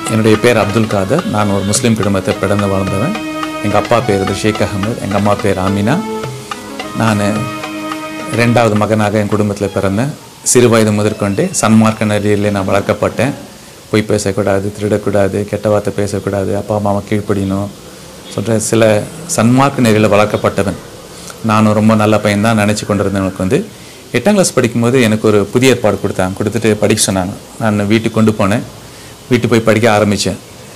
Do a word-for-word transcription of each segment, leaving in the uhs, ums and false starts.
என்னுடைய பேர் அப்துல் காதர். நான் ஒரு முஸ்லீம் குடும்பத்தை பிறந்து வாழ்ந்தவன். எங்கள் அப்பா பேர் ஷேக் அகமது, எங்கள் அம்மா பேர் ஆமினா. நான் ரெண்டாவது மகனாக என் குடும்பத்தில் பிறந்தேன். சிறு வயது முதற்கொண்டே சன்மார்க்க நெறியிலே நான் வளர்க்கப்பட்டேன். பொய் பேசக்கூடாது, திருடக்கூடாது, கெட்ட வார்த்தை பேசக்கூடாது, அப்பா அம்மாவை கீழ்ப்படியணும் சொல்கிற சில சன்மார்க்க நெறியில் வளர்க்கப்பட்டவன். நான் ரொம்ப நல்ல பையன் தான் நினச்சி கொண்டிருந்தவனுக்கு வந்து எட்டாம் கிளாஸ் படிக்கும்போது எனக்கு ஒரு புதிய ஏற்பாடு கொடுத்தாங்க. கொடுத்துட்டு படிக்க சொன்னாங்க. நான் வீட்டுக்கு கொண்டு போனேன். வீட்டுக்கு போய் படிக்க ஆரம்பித்தேன்.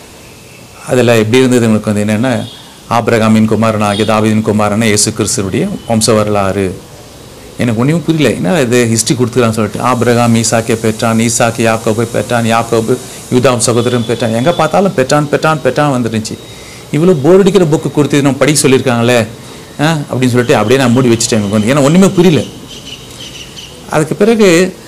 அதில் எப்படி இருந்தது எனக்கு வந்து என்னென்னா, ஆபிரகாமின் குமாரன் ஆகிய தாவீதின் குமாரன இயேசு கிறிஸ்துவுடைய வம்ச வரலாறு. எனக்கு ஒன்றும் புரியல. என்ன இது ஹிஸ்ட்ரி கொடுத்துக்கலான்னு சொல்லிட்டு, ஆபிரகாம் ஈசாக்கை பெற்றான், ஈசாக்கு யாக்கோபை பெற்றான், யாக்கோபு யூதாம் சகோதரன் பெற்றான், எங்கே பார்த்தாலும் பெற்றான் பெற்றான் பெற்றான் வந்துருந்துச்சு. இவ்வளோ போர் அடிக்கிற புக்கு கொடுத்து நம்ம படிக்க சொல்லியிருக்காங்களே அப்படின்னு சொல்லிட்டு அப்படியே நான் மூடி வச்சுட்டேன். எனக்கு வந்து ஏன்னா ஒன்றுமே புரியல. அதுக்கு பிறகு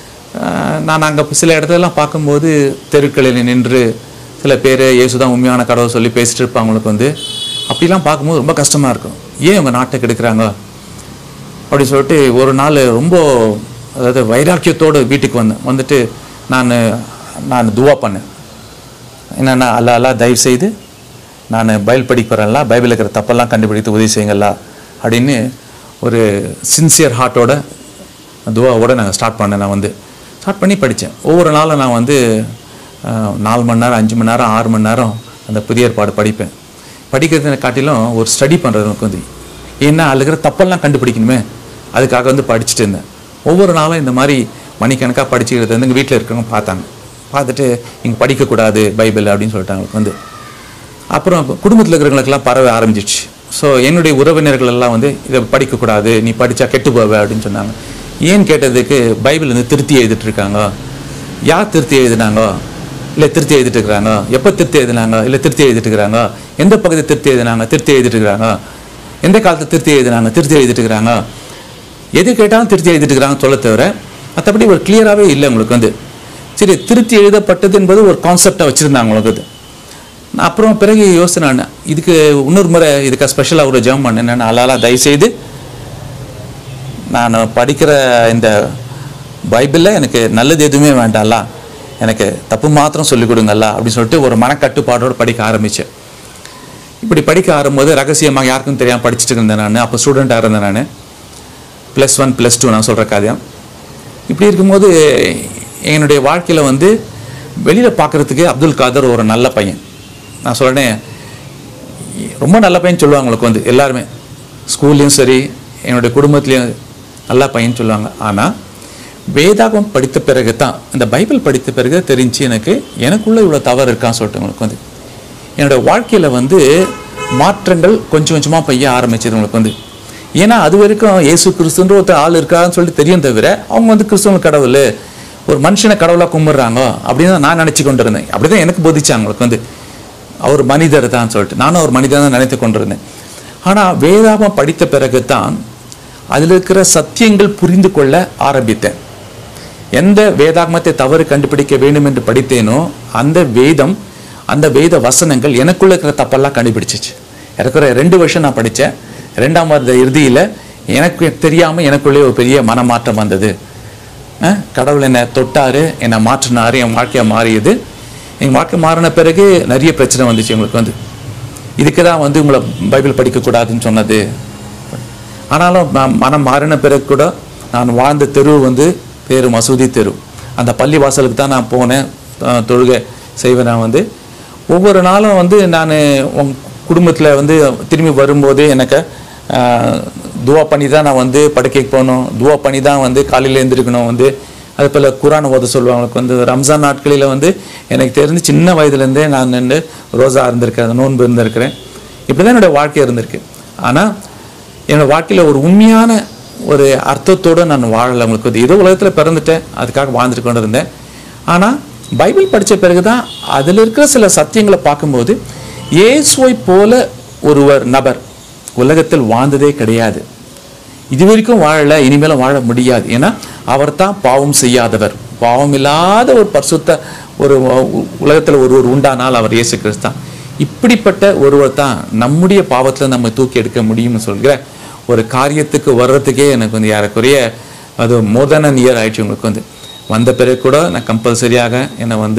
நான் அங்கே சில இடத்துலலாம் பார்க்கும்போது தெருக்களில் நின்று சில பேர் இயேசுதான் உண்மையான கடவுள் சொல்லி பேசிட்டு இருப்பாங்களுக்கு வந்து அப்படிலாம் பார்க்கும்போது ரொம்ப கஷ்டமாக இருக்கும். ஏன் உங்கள் நாட்டை கெடுக்கிறாங்க அப்படி சொல்லிட்டு ஒரு நாள் ரொம்ப அதாவது வைராக்கியத்தோடு வீட்டுக்கு வந்தேன். வந்துட்டு நான் நான் துவா பண்ணேன். என்னென்னா, அல்லா அல்லா தயவு செய்து நான் பைபிள் படிக்கிறேன்ல, பைபிள் இருக்கிற தப்பெல்லாம் கண்டுபிடித்து உதவி செய்யுங்களா அப்படின்னு ஒரு சின்சியர் ஹார்ட்டோட துவாவோட நான் ஸ்டார்ட் பண்ணேன். நான் வந்து ஸ்டார்ட் பண்ணி படித்தேன். ஒவ்வொரு நாளும் நான் வந்து நாலு மணி நேரம் அஞ்சு மணி நேரம் ஆறு மணி நேரம் அந்த புதிய ஏற்பாடு படிப்பேன். படிக்கிறத காட்டிலும் ஒரு ஸ்டடி பண்ணுறது எனக்கு வந்து ஏன்னா அதில் இருக்கிற தப்பெல்லாம் கண்டுபிடிக்கணுமே, அதுக்காக வந்து படிச்சுட்டு இருந்தேன். ஒவ்வொரு நாளும் இந்த மாதிரி மணிக்கணக்காக படிச்சுக்கிறது வந்து எங்கள் வீட்டில் இருக்கிறவங்க பார்த்தாங்க. பார்த்துட்டு இங்கே படிக்கக்கூடாது பைபிள் அப்படின்னு சொல்லிட்டாங்க அவங்களுக்கு வந்து. அப்புறம் குடும்பத்தில் இருக்கிறவங்களுக்கெல்லாம் பரவ ஆரம்பிச்சிடுச்சு. ஸோ என்னுடைய உறவினர்கள் எல்லாம் வந்து இதை படிக்கக்கூடாது, நீ படித்தா கெட்டு போவே அப்படின்னு சொன்னாங்க. ஏன்னு கேட்டதுக்கு, பைபிள் வந்து திருத்தி எழுதிட்டு இருக்காங்க. யார் திருத்தி எழுதினாங்க? இல்லை திருத்தி எழுதிட்டு இருக்கிறாங்க. எப்போ திருத்தி எழுதினாங்க? இல்லை திருத்தி எழுதிட்டு இருக்கிறாங்க. எந்த பகுதி திருத்தி எழுதினாங்க? திருத்தி எழுதிட்டு இருக்கிறாங்க. எந்த காலத்தை திருத்தி எழுதினாங்க? திருத்தி எழுதிட்டு இருக்கிறாங்க. எது கேட்டாலும் திருத்தி எழுதிட்டு இருக்கிறாங்க சொல்ல தவிர மற்றபடி ஒரு கிளியராகவே இல்லை உங்களுக்கு வந்து. சரி, திருத்தி எழுதப்பட்டது என்பது ஒரு கான்செப்டாக வச்சுருந்தாங்க உங்களுக்கு அது. நான் அப்புறம் பிறகு யோசினேன், இதுக்கு இன்னொரு முறை இதுக்காக ஸ்பெஷலாக ஒரு ஜெபம் பண்ணேன். என்னென்னா, அல்லாஹ் தயவுசெய்து நான் படிக்கிற இந்த பைபிளில் எனக்கு நல்லது எதுவுமே வேண்டாம்ல, எனக்கு தப்பு மாத்திரம் சொல்லிக் கொடுங்கல்ல அப்படின்னு சொல்லிட்டு ஒரு மனக்கட்டுப்பாடோடு படிக்க ஆரம்பித்தேன். இப்படி படிக்க ஆரம்பிக்கும்போது ரகசியமாக யாருக்கும் தெரியாமல் படிச்சுட்டு இருந்தேன். நான் அப்போ ஸ்டூடெண்ட்டாக இருந்தேன். நான் ப்ளஸ் ஒன் ப்ளஸ் டூ நான் சொல்கிற காரியம். இப்படி இருக்கும்போது என்னுடைய வாழ்க்கையில் வந்து வெளியில் பார்க்குறதுக்கு அப்துல் காதர் ஒரு நல்ல பையன். நான் சொல்கிறேன், ரொம்ப நல்ல பையன் சொல்லுவாங்க உங்களுக்கு வந்து எல்லாருமே. ஸ்கூல்லையும் சரி, என்னுடைய குடும்பத்துலேயும் நல்ல பையன் சொல்லுவாங்க. ஆனால் வேதாகம் படித்த பிறகு தான், இந்த பைபிள் படித்த பிறகு தெரிஞ்சு எனக்கு எனக்குள்ளே இவ்வளோ தவறு இருக்கான்னு சொல்லிட்டு உங்களுக்கு வந்து என்னோடய வாழ்க்கையில் வந்து மாற்றங்கள் கொஞ்சம் கொஞ்சமாக பைய ஆரம்பிச்சது உங்களுக்கு வந்து. ஏன்னா அது வரைக்கும் இயேசு கிறிஸ்துன்ற ஒருத்தர் ஆள் இருக்கான்னு சொல்லிட்டு தெரியும் தவிர அவங்க வந்து கிறிஸ்துவ கடவுள், ஒரு மனுஷனை கடவுளாக கும்பிட்றாங்க அப்படின்னு தான் நான் நினச்சி கொண்டு இருந்தேன். அப்படி தான் எனக்கு போதிச்சாங்க உங்களுக்கு வந்து. அவர் மனிதர் தான் சொல்லிட்டு நானும் ஒரு மனிதர் தான் நினைத்து கொண்டிருந்தேன். ஆனால் வேதாகம் படித்த பிறகு தான் அதில் இருக்கிற சத்தியங்கள் புரிந்து கொள்ள ஆரம்பித்தேன். எந்த வேதாகமத்தை தவறு கண்டுபிடிக்க வேண்டும் என்று படித்தேனோ அந்த வேதம், அந்த வேத வசனங்கள் எனக்குள்ளே இருக்கிற தப்பெல்லாம் கண்டுபிடிச்சிச்சு. இருக்கிற ரெண்டு வருஷம் நான் படித்தேன். ரெண்டாம் வருட இறுதியில் எனக்கு தெரியாமல் எனக்குள்ளே ஒரு பெரிய மனமாற்றம் வந்தது. கடவுள் என்னை தொட்டார், என்னை மாற்றினார், என் வாழ்க்கையை மாறியது. எங்கள் வாழ்க்கை மாறின பிறகு நிறைய பிரச்சனை வந்துச்சு எங்களுக்கு வந்து. இதுக்கு தான் வந்து உங்களை பைபிள் படிக்கக்கூடாதுன்னு சொன்னது. ஆனாலும் நான் மனம் மாறின பிறகு கூட நான் வாழ்ந்த தெரு வந்து பேரு மசூதி தெரு. அந்த பள்ளி வாசலுக்கு தான் நான் போனேன், தொழுகை செய்வேன். நான் வந்து ஒவ்வொரு நாளும் வந்து நான் உங் குடும்பத்தில் வந்து திரும்பி வரும்போது எனக்கு துவா பண்ணி தான் நான் வந்து படுக்கைக்கு போகணும், துவா பண்ணி தான் வந்து காலையில் எழுந்திருக்கணும். வந்து அது போல் குரான் ஓத சொல்லுவாங்களுக்கு வந்து ரம்ஜான் நாட்களில் வந்து எனக்கு தெரிஞ்சு சின்ன வயதுலேருந்தே நான் நின்று ரோஜா இருந்திருக்கேன், நோன்பு இருந்திருக்கிறேன். இப்படி தான் என்னோடய வாழ்க்கை இருந்திருக்கு. ஆனால் என்னோடய வாழ்க்கையில் ஒரு உண்மையான ஒரு அர்த்தத்தோடு நான் வாழலை. உங்களுக்கு வந்து ஏதோ உலகத்தில் பிறந்துட்டேன், அதுக்காக வாழ்ந்துட்டு கொண்டு இருந்தேன். ஆனால் பைபிள் படித்த பிறகு தான் அதில் இருக்கிற சில சத்தியங்களை பார்க்கும்போது இயேசுவை போல ஒருவர் நபர் உலகத்தில் வாழ்ந்ததே கிடையாது. இது வரைக்கும் வாழலை, இனிமேலும் வாழ முடியாது. ஏன்னா அவர் தான் பாவம் செய்யாதவர், பாவம் இல்லாத ஒரு பரிசுத்த ஒரு உலகத்தில் ஒருவர் உண்டானால் அவர் இயேசு கிறிஸ்து தான். இப்படிப்பட்ட ஒருவர் தான் நம்முடைய பாவத்தில் நம்ம தூக்கி எடுக்க முடியும்னு சொல்கிற ஒரு காரியத்துக்கு வர்றதுக்கே எனக்கு வந்து யாருக்குரிய அது மோர் தென் அன் இயர் ஆயிடுச்சு. உங்களுக்கு வந்து வந்த பிறகு கூட நான் கம்பல்சரியாக என்னை வந்து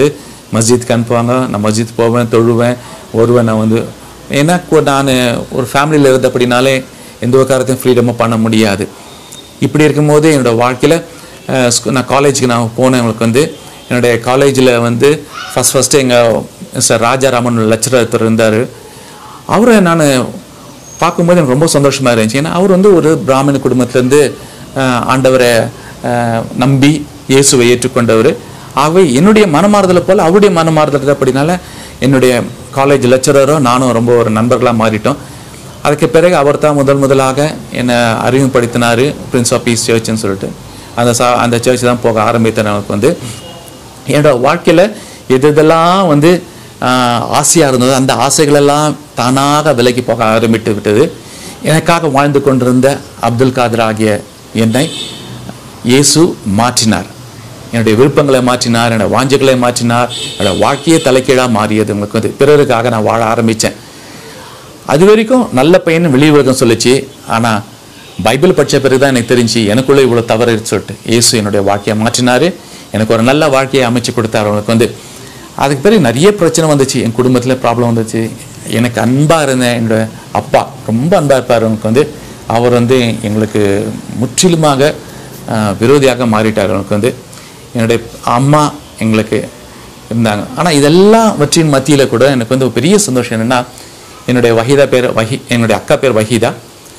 மஸ்ஜித்துக்கு அனுப்புவாங்க, நான் மஸ்ஜித் போவேன், தொழுவேன், வருவேன். நான் வந்து ஏன்னா நான் ஒரு ஃபேமிலியில் இருந்தபடினாலே எந்த ஒரு காரியத்தையும் ஃப்ரீடமாக பண்ண முடியாது. இப்படி இருக்கும்போது என்னோடய வாழ்க்கையில் நான் காலேஜுக்கு நான் போனவங்களுக்கு வந்து என்னுடைய காலேஜில் வந்து ஃபஸ்ட் ஃபஸ்ட்டு எங்கள் மிஸ்டர் ராஜாராமன் லெக்சரர் இருந்தார். அவரை நான் பார்க்கும்போது எனக்கு ரொம்ப சந்தோஷமாக இருந்துச்சு. ஏன்னா அவர் வந்து ஒரு பிராமண குடும்பத்திலேருந்து ஆண்டவரை நம்பி இயேசுவை ஏற்றுக்கொண்டவர். ஆகவே என்னுடைய மனமாறுதலை போல் அவருடைய மனமாறுதல் அப்படினால என்னுடைய காலேஜ் லெக்சரரோ நானும் ரொம்ப ஒரு நண்பர்களாக மாறிட்டோம். அதுக்கு பிறகு அவர் தான் முதல் முதலாக என்னை அறிமுகப்படுத்தினார் பிரின்ஸ் ஆஃப் பீஸ் சர்ச்சுன்னு சொல்லிட்டு. அந்த சா அந்த சர்ச் தான் போக ஆரம்பித்தேன். எனக்கு வந்து என்னோடய வாழ்க்கையில் எது இதெல்லாம் வந்து ஆசையாக இருந்தது அந்த ஆசைகளெல்லாம் தானாக விலகி போக ஆரம்பித்து விட்டது. எனக்காக வாழ்ந்து கொண்டிருந்த அப்துல் காதர் ஆகிய என்னை இயேசு மாற்றினார். என்னுடைய விருப்பங்களை மாற்றினார், என்னோடய வாஞ்சைகளை மாற்றினார். என்னோடய வாழ்க்கையே தலைக்கீழாக மாறியது. உங்களுக்கு வந்து பிறருக்காக நான் வாழ ஆரம்பித்தேன். அது வரைக்கும் நல்ல பையன் வெளி உலகம் சொல்லிச்சு. ஆனால் பைபிள் படித்த பிறகு தான் எனக்கு தெரிஞ்சு எனக்குள்ளே இவ்வளோ தவறு சொல்லிட்டு இயேசு என்னுடைய வாழ்க்கையை மாற்றினார். எனக்கு ஒரு நல்ல வாழ்க்கையை அமைச்சு கொடுத்தார். அவனுக்கு வந்து அதுக்கு பிறகு நிறைய பிரச்சனை வந்துச்சு. என் குடும்பத்தில் ப்ராப்ளம் வந்துச்சு. எனக்கு அன்பாக இருந்தேன் என்னோட அப்பா, ரொம்ப அன்பாக இருப்பார். அவனுக்கு வந்து அவர் வந்து எங்களுக்கு முற்றிலுமாக விரோதியாக மாறிட்டார். அவனுக்கு வந்து என்னுடைய அம்மா எங்களுக்கு இருந்தாங்க. ஆனால் இதெல்லாம் வற்றின் மத்தியில் கூட எனக்கு வந்து பெரிய சந்தோஷம் என்னென்னா, என்னுடைய வஹீதா பேர் வஹி என்னுடைய அக்கா பேர் வஹீதா.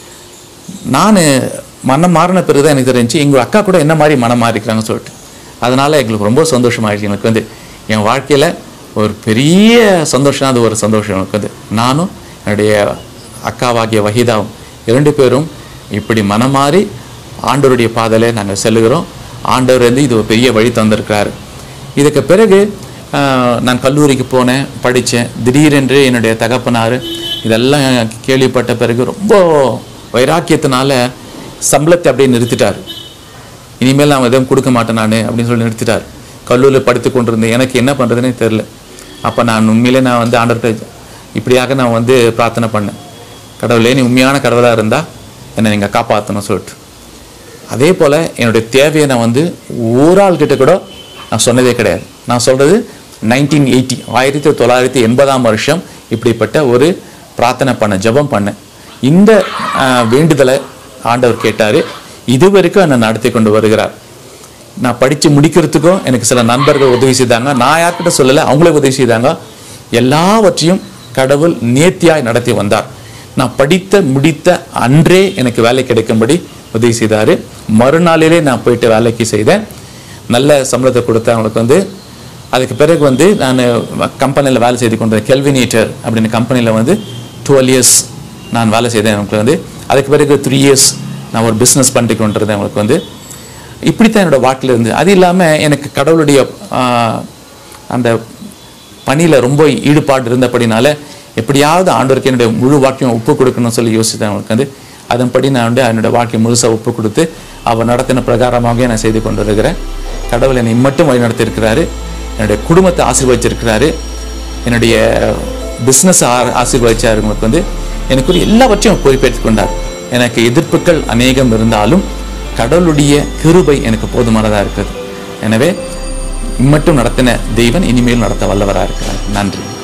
நான் மனம் மாறின பிறகு தான் எனக்கு தெரிஞ்சு எங்கள் அக்கா கூட என்ன மாதிரி மனம் மாறிக்கிறாங்கன்னு சொல்லிட்டு. அதனால் எங்களுக்கு ரொம்ப சந்தோஷமாகிடுச்சு. எனக்கு வந்து என் வாழ்க்கையில் ஒரு பெரிய சந்தோஷம், அது ஒரு சந்தோஷம். எனக்கு வந்து நானும் என்னுடைய அக்காவாகிய வஹீதாவும் இரண்டு பேரும் இப்படி மனம் மாறி ஆண்டவருடைய பாதையில் நாங்கள் செல்லுகிறோம். ஆண்டவர் வந்து இது ஒரு பெரிய வழி தந்திருக்கிறார். இதுக்கு பிறகு நான் கல்லூரிக்கு போனேன், படித்தேன். திடீரென்று என்னுடைய தகப்பனார் இதெல்லாம் கேள்விப்பட்ட பிறகு ரொம்ப வைராக்கியத்தினால சம்பளத்தை அப்படியே நிறுத்திட்டார். இனிமேல் நான் எதுவும் கொடுக்க மாட்டேன் நான் அப்படின்னு சொல்லி நிறுத்திட்டார். கல்லூரியில் படித்து கொண்டிருந்தேன். எனக்கு என்ன பண்ணுறதுனே தெரில. அப்போ நான் உண்மையிலே நான் வந்து ஆண்டவர்கிட்ட இப்படியாக நான் வந்து பிரார்த்தனை பண்ணேன், கடவுளே நீ உண்மையான கடவுளாக இருந்தால் என்னை நீங்கள் காப்பாற்றணும் சொல்லிட்டு. அதே போல் என்னுடைய தேவையை நான் வந்து ஊராள்கிட்ட கூட நான் சொன்னதே கிடையாது. நான் சொல்கிறது நைன்டீன் எயிட்டி ஆயிரத்தி தொள்ளாயிரத்தி எண்பதாம் வருஷம் இப்படிப்பட்ட ஒரு பிரார்த்தனை பண்ண ஜெபம் பண்ணேன். இந்த வேண்டுதலை ஆண்டவர் கேட்டார். இதுவரைக்கும் என்னை நடத்தி கொண்டு வருகிறார். நான் படித்து முடிக்கிறதுக்கும் எனக்கு சில நண்பர்கள் உதவி செய்தாங்க. நான் யார்கிட்ட சொல்லலை, அவங்களே உதவி செய்தாங்க. எல்லாவற்றையும் கடவுள் நேர்த்தியாய் நடத்தி வந்தார். நான் படித்த முடித்த அன்றே எனக்கு வேலை கிடைக்கும்படி உதவி செய்தார். மறுநாளிலே நான் போயிட்டு வேலைக்கு செய்தேன். நல்ல சம்பளத்தை கொடுத்தேன் அவங்களுக்கு வந்து. அதுக்கு பிறகு வந்து நான் கம்பெனியில் வேலை செய்து கொண்டேன். கெல்வினேட்டர் அப்படின்னு கம்பெனியில் வந்து டுவெல் இயர்ஸ் நான் வேலை செய்தேன் அவங்களுக்கு வந்து. அதுக்கு பிறகு த்ரீ இயர்ஸ் நான் ஒரு பிஸ்னஸ் பண்ணி கொண்டிருந்தேன் அவங்களுக்கு வந்து. இப்படித்தான் என்னோடய வாழ்க்கையில் இருந்து. அது இல்லாமல் எனக்கு கடவுளுடைய அந்த பணியில் ரொம்ப ஈடுபாடு இருந்தபடினால எப்படியாவது ஆண்டவருக்கு என்னுடைய முழு வாழ்க்கையும் ஒப்பு கொடுக்கணும்னு சொல்லி யோசித்தேன் அவங்களுக்கு வந்து. அதன்படி நான் வந்து என்னோடய வாழ்க்கையை முழுசாக ஒப்பு கொடுத்து அவர் நடத்தின பிரகாரமாக நான் செய்து கொண்டு இருக்கிறேன். கடவுள் என்னை மட்டும் வழி நடத்தியிருக்கிறாரு. என்னுடைய குடும்பத்தை ஆசீர்வதிச்சிருக்கிறாரு. என்னுடைய பிஸ்னஸை ஆ ஆசீர்வதிச்சார். உங்களுக்கு வந்து எனக்கு ஒரு எல்லாவற்றையும் பொறுப்பேற்றுக் கொண்டார். எனக்கு எதிர்ப்புகள் அநேகம் இருந்தாலும் கடவுளுடைய கிருபை எனக்கு போதுமானதாக இருக்குது. எனவே இம்மட்டும் நடத்தின தெய்வன் இனிமேல் நடத்த வல்லவராக இருக்கிறார். நன்றி.